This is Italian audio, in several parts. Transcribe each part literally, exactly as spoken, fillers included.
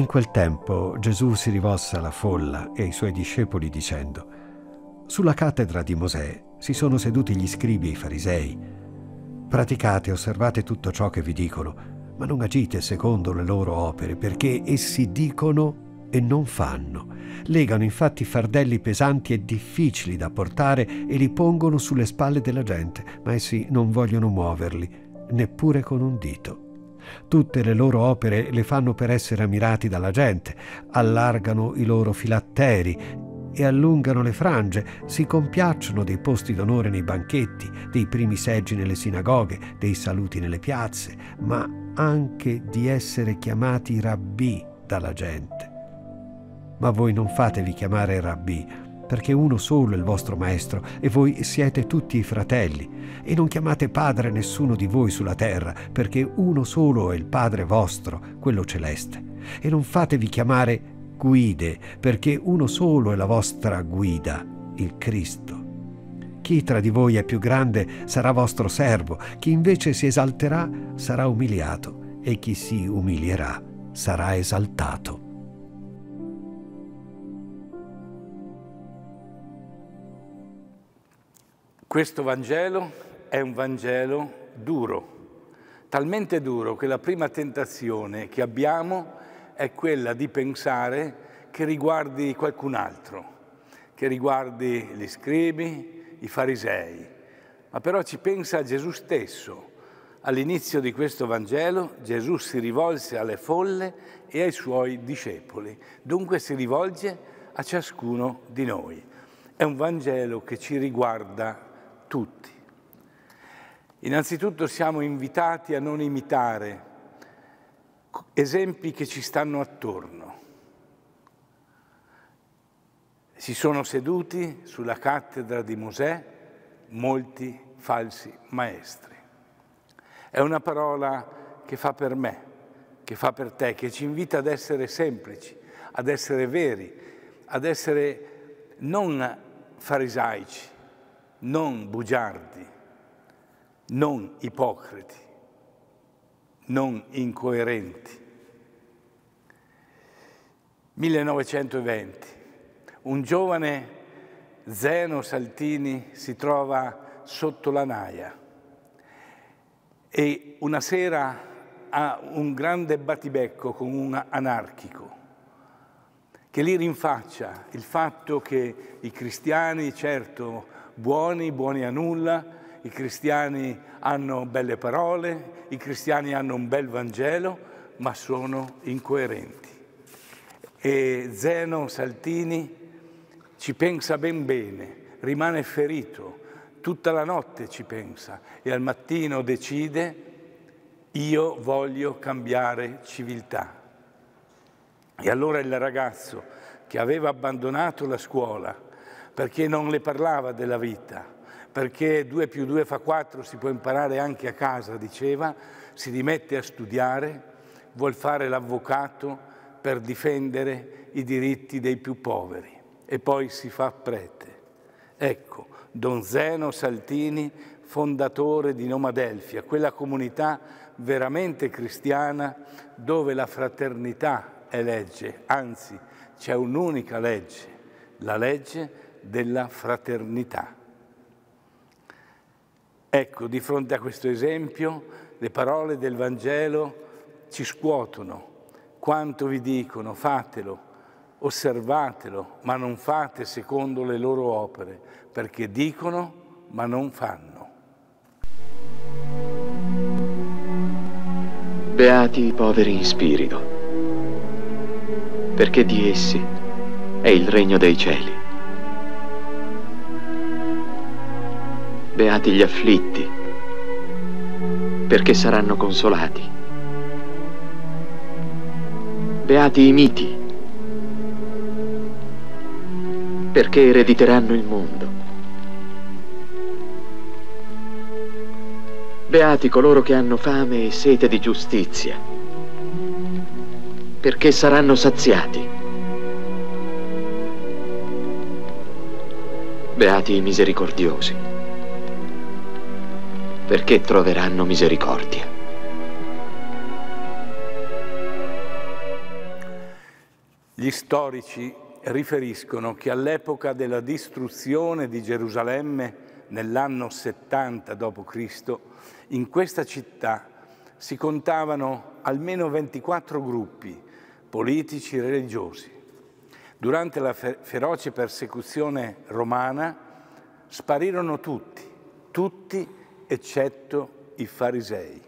In quel tempo Gesù si rivolse alla folla e ai suoi discepoli dicendo: «Sulla cattedra di Mosè si sono seduti gli scribi e i farisei. Praticate e osservate tutto ciò che vi dicono, ma non agite secondo le loro opere, perché essi dicono e non fanno. Legano infatti fardelli pesanti e difficili da portare e li pongono sulle spalle della gente, ma essi non vogliono muoverli, neppure con un dito. Tutte le loro opere le fanno per essere ammirati dalla gente, allargano i loro filatteri e allungano le frange, si compiacciono dei posti d'onore nei banchetti, dei primi seggi nelle sinagoghe, dei saluti nelle piazze, ma anche di essere chiamati rabbì dalla gente. Ma voi non fatevi chiamare rabbì, perché uno solo è il vostro maestro e voi siete tutti i fratelli, e non chiamate padre nessuno di voi sulla terra, perché uno solo è il Padre vostro, quello celeste. E non fatevi chiamare guide, perché uno solo è la vostra guida, il Cristo. Chi tra di voi è più grande sarà vostro servo, chi invece si esalterà sarà umiliato, e chi si umilierà sarà esaltato». Questo Vangelo è un Vangelo duro, talmente duro che la prima tentazione che abbiamo è quella di pensare che riguardi qualcun altro, che riguardi gli scribi, i farisei. Ma però ci pensa Gesù stesso. All'inizio di questo Vangelo Gesù si rivolse alle folle e ai suoi discepoli, dunque si rivolge a ciascuno di noi. È un Vangelo che ci riguarda tutti. Innanzitutto siamo invitati a non imitare esempi che ci stanno attorno. Si sono seduti sulla cattedra di Mosè molti falsi maestri. È una parola che fa per me, che fa per te, che ci invita ad essere semplici, ad essere veri, ad essere non farisaici, non bugiardi, non ipocriti, non incoerenti. millenovecentoventi. Un giovane Zeno Saltini si trova sotto la naia e una sera ha un grande battibecco con un anarchico che gli rinfaccia il fatto che i cristiani, certo, buoni, buoni a nulla, i cristiani hanno belle parole, i cristiani hanno un bel Vangelo, ma sono incoerenti. E Zeno Saltini ci pensa ben bene, rimane ferito, tutta la notte ci pensa e al mattino decide: io voglio cambiare civiltà. E allora il ragazzo che aveva abbandonato la scuola perché non le parlava della vita, perché due più due fa quattro, si può imparare anche a casa, diceva, si rimette a studiare, vuol fare l'avvocato per difendere i diritti dei più poveri e poi si fa prete. Ecco, Don Zeno Saltini, fondatore di Nomadelfia, quella comunità veramente cristiana dove la fraternità è legge, anzi c'è un'unica legge, la legge della fraternità. Ecco, di fronte a questo esempio, le parole del Vangelo ci scuotono. Quanto vi dicono, fatelo, osservatelo, ma non fate secondo le loro opere, perché dicono ma non fanno. Beati i poveri in spirito, perché di essi è il regno dei cieli. Beati gli afflitti, perché saranno consolati. Beati i miti, perché erediteranno il mondo. Beati coloro che hanno fame e sete di giustizia, perché saranno saziati. Beati i misericordiosi, perché troveranno misericordia. Gli storici riferiscono che all'epoca della distruzione di Gerusalemme, nell'anno settanta dopo Cristo, in questa città si contavano almeno ventiquattro gruppi politici e religiosi. Durante la feroce persecuzione romana sparirono tutti, tutti eccetto i farisei.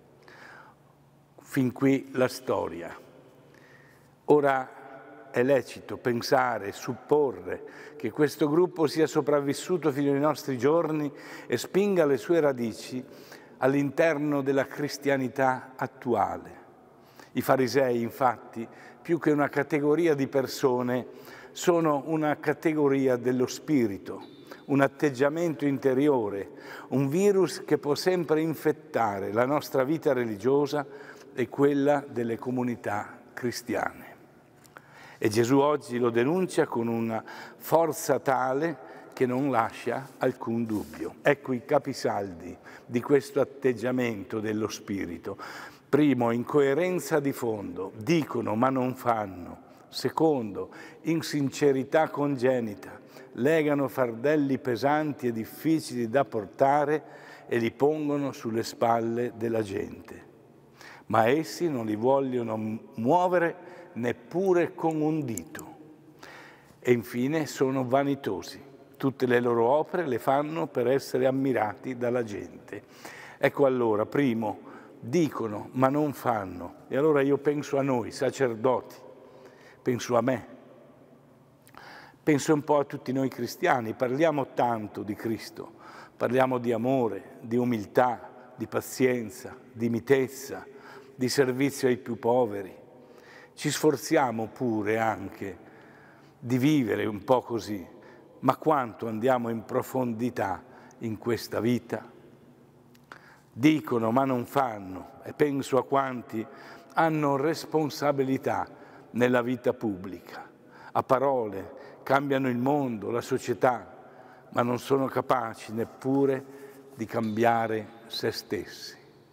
Fin qui la storia. Ora è lecito pensare, supporre che questo gruppo sia sopravvissuto fino ai nostri giorni e spinga le sue radici all'interno della cristianità attuale. I farisei, infatti, più che una categoria di persone, sono una categoria dello spirito, un atteggiamento interiore, un virus che può sempre infettare la nostra vita religiosa e quella delle comunità cristiane. E Gesù oggi lo denuncia con una forza tale che non lascia alcun dubbio. Ecco i capisaldi di questo atteggiamento dello spirito. Primo, incoerenza di fondo, dicono ma non fanno. Secondo, insincerità congenita, legano fardelli pesanti e difficili da portare e li pongono sulle spalle della gente. Ma essi non li vogliono muovere neppure con un dito. E infine sono vanitosi. Tutte le loro opere le fanno per essere ammirati dalla gente. Ecco allora, primo, dicono ma non fanno. E allora io penso a noi, sacerdoti, penso a me, penso un po' a tutti noi cristiani. Parliamo tanto di Cristo, parliamo di amore, di umiltà, di pazienza, di mitezza, di servizio ai più poveri. Ci sforziamo pure anche di vivere un po' così, ma quanto andiamo in profondità in questa vita? Dicono ma non fanno, e penso a quanti hanno responsabilità nella vita pubblica. A parole cambiano il mondo, la società, ma non sono capaci neppure di cambiare se stessi.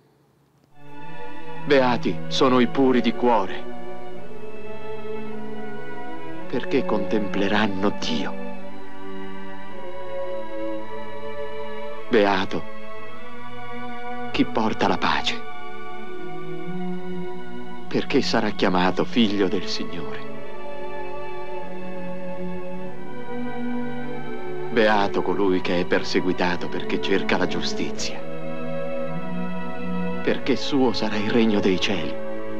Beati sono i puri di cuore, perché contempleranno Dio. Beato chi porta la pace, perché sarà chiamato figlio del Signore. Beato colui che è perseguitato perché cerca la giustizia, perché suo sarà il regno dei cieli.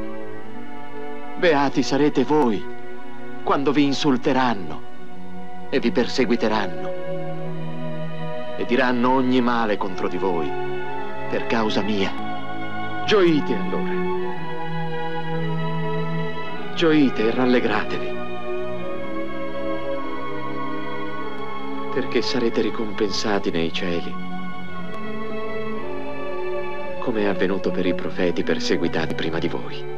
Beati sarete voi quando vi insulteranno e vi perseguiteranno e diranno ogni male contro di voi per causa mia. Gioite allora, gioite e rallegratevi, perché sarete ricompensati nei cieli, come è avvenuto per i profeti perseguitati prima di voi.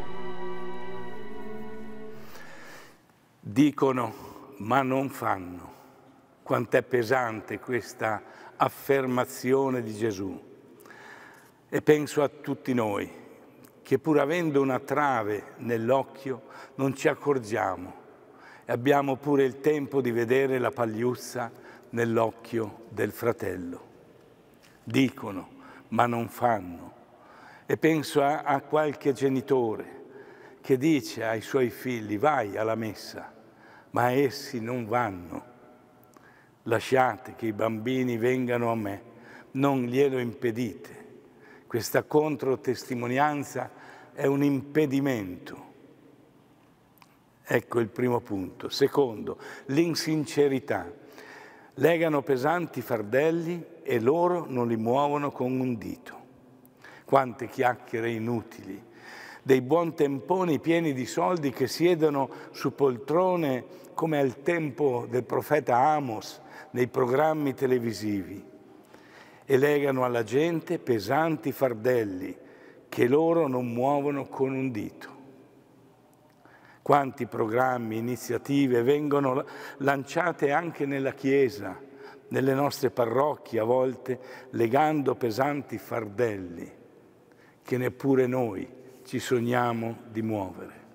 Dicono, ma non fanno. Quant'è pesante questa affermazione di Gesù. E penso a tutti noi, che pur avendo una trave nell'occhio non ci accorgiamo e abbiamo pure il tempo di vedere la pagliuzza nell'occhio del fratello. Dicono, ma non fanno. E penso a, a qualche genitore che dice ai suoi figli, vai alla messa, ma essi non vanno. Lasciate che i bambini vengano a me, non glielo impedite. Questa controtestimonianza è un impedimento. Ecco il primo punto. Secondo, l'insincerità. Legano pesanti fardelli e loro non li muovono con un dito. Quante chiacchiere inutili, dei buontemponi pieni di soldi che siedono su poltrone come al tempo del profeta Amos nei programmi televisivi e legano alla gente pesanti fardelli che loro non muovono con un dito. Quanti programmi, iniziative vengono lanciate anche nella Chiesa, nelle nostre parrocchie a volte, legando pesanti fardelli che neppure noi ci sogniamo di muovere.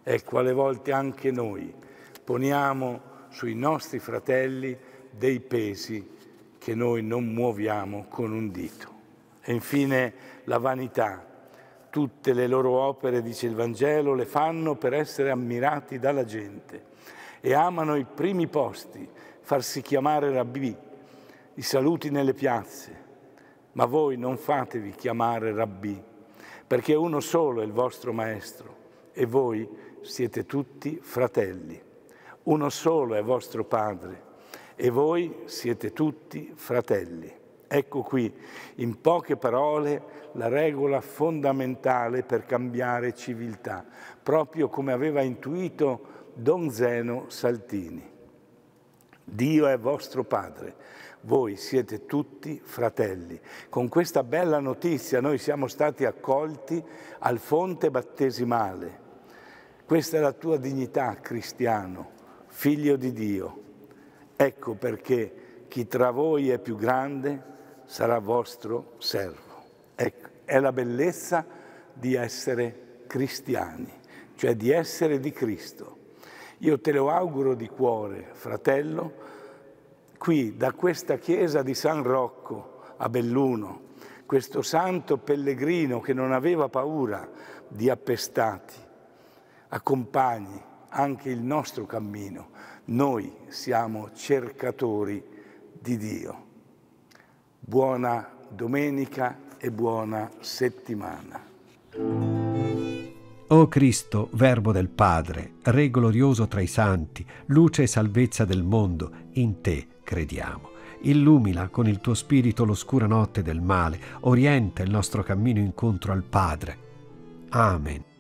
Ecco, alle volte anche noi poniamo sui nostri fratelli dei pesi che noi non muoviamo con un dito. E infine la vanità. Tutte le loro opere, dice il Vangelo, le fanno per essere ammirati dalla gente e amano i primi posti, farsi chiamare rabbì, i saluti nelle piazze. Ma voi non fatevi chiamare rabbì, perché uno solo è il vostro maestro e voi siete tutti fratelli. Uno solo è vostro padre e voi siete tutti fratelli. Ecco qui, in poche parole, la regola fondamentale per cambiare civiltà, proprio come aveva intuito Don Zeno Saltini. Dio è vostro Padre, voi siete tutti fratelli. Con questa bella notizia noi siamo stati accolti al fonte battesimale. Questa è la tua dignità, cristiano, figlio di Dio. Ecco perché chi tra voi è più grande sarà vostro servo. Ecco, è la bellezza di essere cristiani, cioè di essere di Cristo. Io te lo auguro di cuore, fratello, qui da questa chiesa di San Rocco a Belluno, questo santo pellegrino che non aveva paura di appestati, accompagni anche il nostro cammino. Noi siamo cercatori di Dio. Buona domenica e buona settimana. O Cristo, Verbo del Padre, Re glorioso tra i santi, luce e salvezza del mondo, in te crediamo. Illumina con il tuo spirito l'oscura notte del male, orienta il nostro cammino incontro al Padre. Amen.